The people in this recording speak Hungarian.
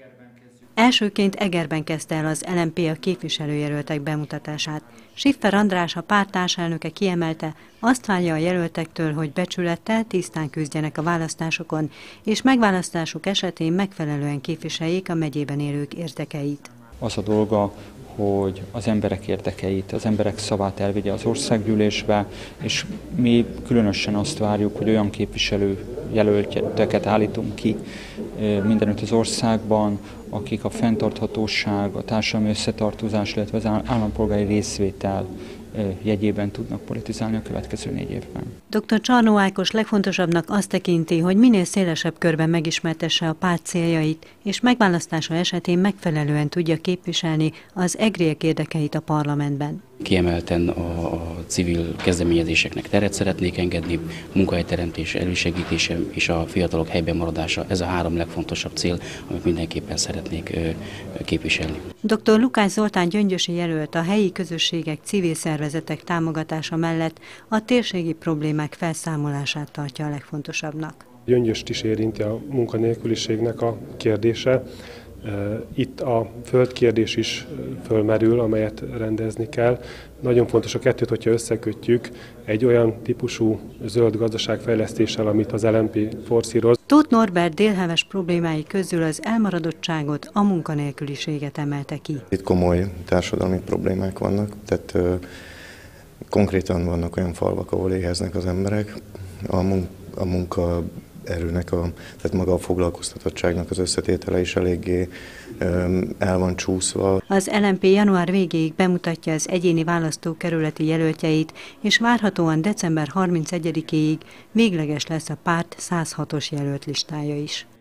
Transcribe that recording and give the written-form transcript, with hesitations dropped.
Elsőként Egerben kezdte el az LMP a képviselőjelöltek bemutatását. Schiffer András, a párt társelnöke kiemelte, azt várja a jelöltektől, hogy becsülettel, tisztán küzdjenek a választásokon, és megválasztásuk esetén megfelelően képviseljék a megyében élők érdekeit. Az a dolga, hogy az emberek érdekeit, az emberek szavát elvigye az országgyűlésbe, és mi különösen azt várjuk, hogy olyan képviselőjelölteket állítunk ki mindenütt az országban, akik a fenntarthatóság, a társadalmi összetartozás, illetve az állampolgári részvétel jegyében tudnak politizálni a következő 4 évben. Dr. Csarnó Ákos legfontosabbnak azt tekinti, hogy minél szélesebb körben megismertesse a párt céljait, és megválasztása esetén megfelelően tudja képviselni az egriek érdekeit a parlamentben. Kiemelten a civil kezdeményezéseknek teret szeretnék engedni, munkahelyteremtés elősegítése és a fiatalok helyben maradása. Ez a 3 legfontosabb cél, amit mindenképpen szeretnék képviselni. Dr. Lukács Zoltán gyöngyösi jelölt a helyi közösségek, civil szervezetek támogatása mellett a térségi problémák felszámolását tartja a legfontosabbnak. Gyöngyöst is érinti a munkanélküliségnek a kérdése. Itt a földkérdés is fölmerül, amelyet rendezni kell. Nagyon fontos a kettőt, hogyha összekötjük egy olyan típusú zöld gazdaságfejlesztéssel, amit az LMP forszíroz. Tóth Norbert délheves problémái közül az elmaradottságot, a munkanélküliséget emelte ki. Itt komoly társadalmi problémák vannak, tehát konkrétan vannak olyan falvak, ahol éheznek az emberek. A munkaerőnek, tehát maga a foglalkoztatottságnak az összetétele is eléggé el van csúszva. Az LMP január végéig bemutatja az egyéni választókerületi jelöltjeit, és várhatóan december 31-éig végleges lesz a párt 106-os jelölt listája is.